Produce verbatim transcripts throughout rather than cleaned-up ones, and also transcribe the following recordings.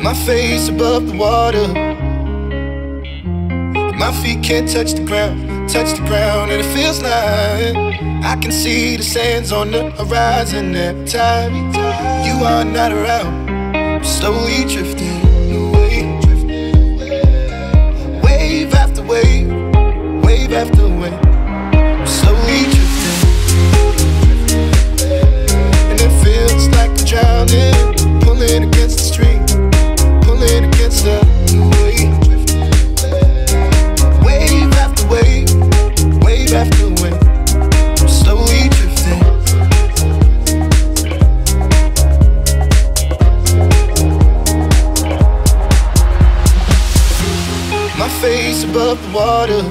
My face above the water, my feet can't touch the ground, touch the ground, and it feels like I can see the sands on the horizon every time you are not around. I'm slowly drifting away, wave after wave, wave after wave. I'm slowly drifting, and it feels like I'm drowning, pulling against the stream, pulling against the wave. Wave after wave, wave after wave, I'm slowly drifting. My face above the water,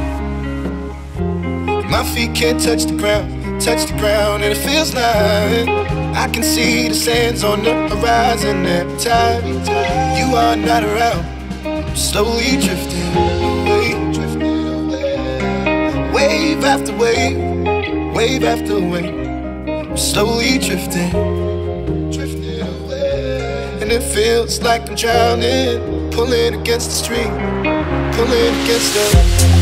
my feet can't touch the ground, touch the ground, and it feels like I can see the sands on the horizon every time you are not around. I'm slowly drifting away, wave after wave, wave after wave. I'm slowly drifting, drifting away, and it feels like I'm drowning, pulling against the stream, pulling against the.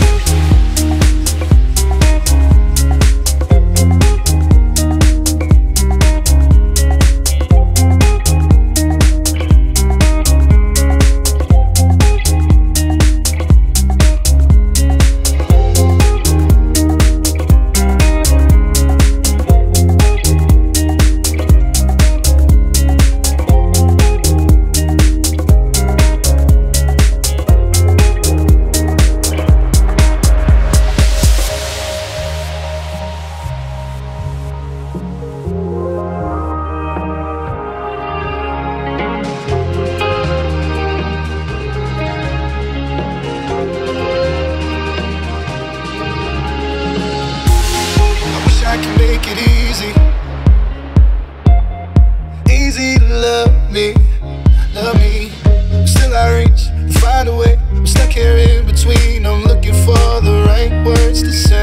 I can make it easy, easy to love me, love me. Still I reach, find a way. I'm stuck here in between. I'm looking for the right words to say.